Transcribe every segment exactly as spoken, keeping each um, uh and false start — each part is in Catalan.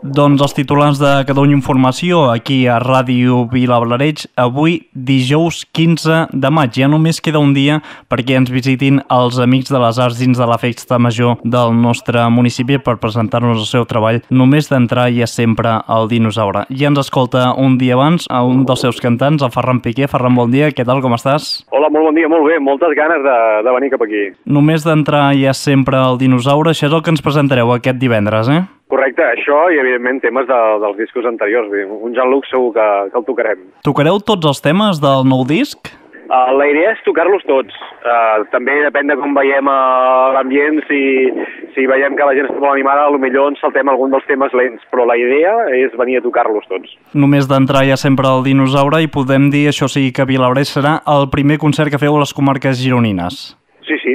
Doncs els titulars de Catalunya Informació aquí a Ràdio Vilablareix, avui dijous quinze de maig. Ja només queda un dia perquè ens visitin els Amics de les Arts dins de la Festa Major del nostre municipi per presentar-nos el seu treball. Només d'entrar hi ha sempre el dinosaure. Ja ens escolta un dia abans a un dels seus cantants, el Ferran Piqué. Ferran, bon dia, què tal, com estàs? Hola, molt bon dia, molt bé, moltes ganes de, de venir cap aquí. Només d'entrar hi ha sempre el dinosaure, això és el que ens presentareu aquest divendres, eh? Correcte, això i evidentment temes de, dels discos anteriors. Un Jean-Luc segur que, que el tocarem. Tocareu tots els temes del nou disc? Uh, la idea és tocar-los tots. Uh, també depèn de com veiem uh, l'ambient, si, si veiem que la gent està molt animada, potser ens saltem algun dels temes lents, però la idea és venir a tocar-los tots. Només d'entrar hi ha sempre el dinosaure i podem dir, això sí, que Vilablareix serà el primer concert que feu a les comarques gironines. Sí, sí,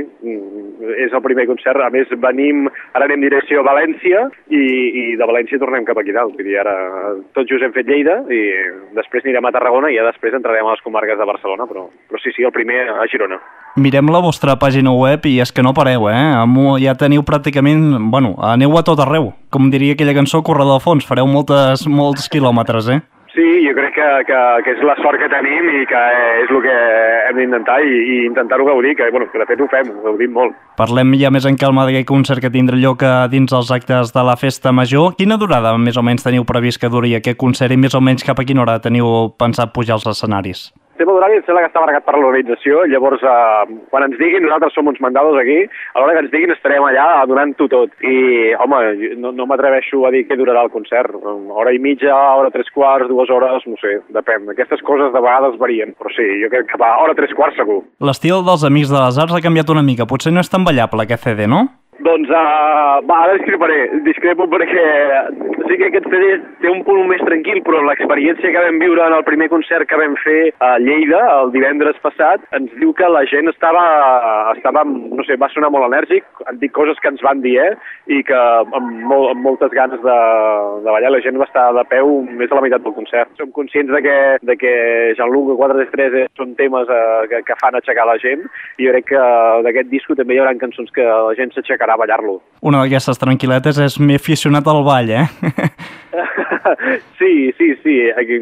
és el primer concert. A més, venim, ara anem direcció a València i, i de València tornem cap aquí dalt. Vull dir, ara tot just hem fet Lleida i després anirem a Tarragona i ja després entrarem a les comarques de Barcelona, però, però sí, sí, el primer a Girona. Mirem la vostra pàgina web i és que no pareu, eh? Ja teniu pràcticament... Bueno, aneu a tot arreu. Com diria aquella cançó, corredor de fons, fareu moltes, molts quilòmetres, eh? Sí, jo crec que, que, que és la sort que tenim i que és el que hem d'intentar i, i intentar-ho gaudir, que, bueno, que de fet ho fem, ho gaudim molt. Parlem ja més en calma d'aquest concert que tindrà lloc dins els actes de la Festa Major. Quina durada més o menys teniu previst que duri aquest concert i més o menys cap a quina hora teniu pensat pujar als escenaris? El tema d'horari em sembla que està marcat per l'organització, llavors eh, quan ens diguin, nosaltres som uns mandados aquí, a l'hora que ens diguin estarem allà donant-ho tot. I, home, no, no m'atreveixo a dir què durarà el concert. Hora i mitja, hora tres quarts, dues hores, no sé, depèn. Aquestes coses de vegades varien, però sí, jo crec que va hora tres quarts segur. L'estil dels Amics de les Arts ha canviat una mica, potser no és tan ballable aquest C D, no? Doncs, uh, va, ara discreparé, discrepo perquè sí que aquest C D té un punt més tranquil, però l'experiència que vam viure en el primer concert que vam fer a Lleida, el divendres passat, ens diu que la gent estava, estava no sé, va sonar molt enèrgic, han dit coses que ens van dir, eh, i que amb, molt, amb moltes ganes de, de ballar, la gent va estar de peu més de la meitat del concert. Som conscients de que, de que Jean-Luc quatre tres tres són temes uh, que, que fan aixecar la gent, i jo crec que uh, d'aquest disco també hi haurà cançons que la gent s'aixecarà a ballar-lo. Una d'aquestes tranquil·letes és m'he aficionat al ball, eh? Sí, sí, sí.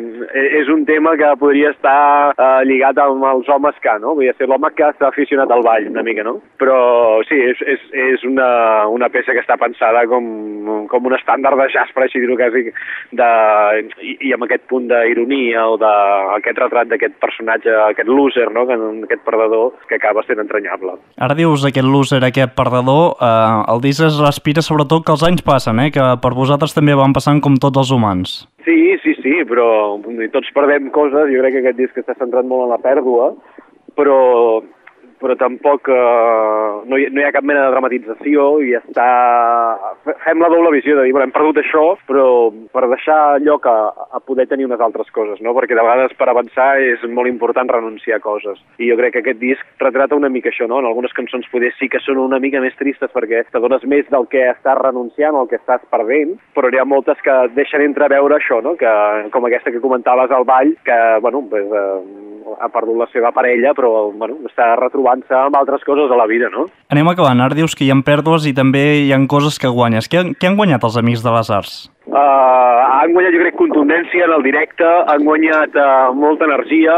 És un tema que podria estar uh, lligat amb els homes que, no? Vull dir, ser l'home que s'ha aficionat al ball, una mica, no? Però sí, és, és, és una, una peça que està pensada com, com un estàndard de jazz, per així dir-ho quasi, de, i, i amb aquest punt d'ironia o d'aquest retrat d'aquest personatge, aquest loser, no? Aquest perdedor que acaba sent entranyable. Ara dius aquest loser, aquest perdedor, eh, el disc es respira sobretot que els anys passen, eh? Que per vosaltres també van passant com tots els humans. Sí, sí, sí, però tots perdem coses. Jo crec que aquest disc està centrat molt en la pèrdua, però, però tampoc eh, no, hi, no hi ha cap mena de dramatització i està... Fem la doble visió de dir, bueno, hem perdut això, però per deixar lloc a, a poder tenir unes altres coses, no? Perquè de vegades per avançar és molt important renunciar a coses. I jo crec que aquest disc retrata una mica això, no? En algunes cançons poder sí que són una mica més tristes perquè t'adones més del que estàs renunciant o el que estàs perdent, però hi ha moltes que deixen entreveure això, no? Que, com aquesta que comentaves al ball, que, bueno, pues, eh, ha perdut la seva parella, però, bueno, està retrobant-se amb altres coses a la vida, no? Anem acabant. Ara dius que hi ha pèrdues i també hi ha coses que guanyes. Què, què han guanyat els Amics de les Arts? Uh, han guanyat, jo crec, contundència en el directe, han guanyat uh, molta energia,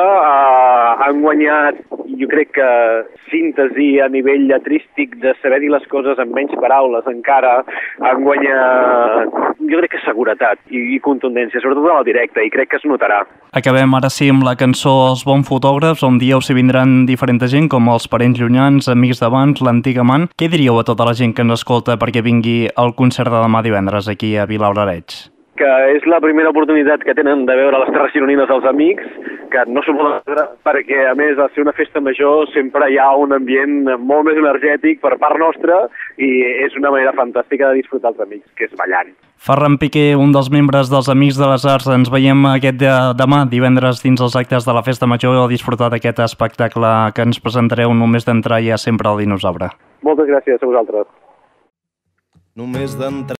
uh, han guanyat, jo crec que síntesi a nivell lletrístic de saber dir les coses amb menys paraules encara, han guanyat, jo crec que seguretat i, i contundència, sobretot en el directe, i crec que es notarà. Acabem ara sí amb la cançó Els bons fotògrafs, on dieu si vindran diferent gent, com els parents llunyans, amics d'abans, l'antic amant. Què diríeu a tota la gent que ens escolta perquè vingui al concert de demà divendres aquí a Vilablareix? Que és la primera oportunitat que tenen de veure les terres gironines dels Amics, que no s'ho poden veure perquè, a més, al ser una festa major sempre hi ha un ambient molt més energètic per part nostra i és una manera fantàstica de disfrutar els Amics, que és ballant. Ferran Piqué, un dels membres dels Amics de les Arts, ens veiem aquest de demà, divendres, dins els actes de la Festa Major, a disfrutar d'aquest espectacle que ens presentareu només d'entrar ja sempre al dinosaure. Moltes gràcies a vosaltres. Només d'entrar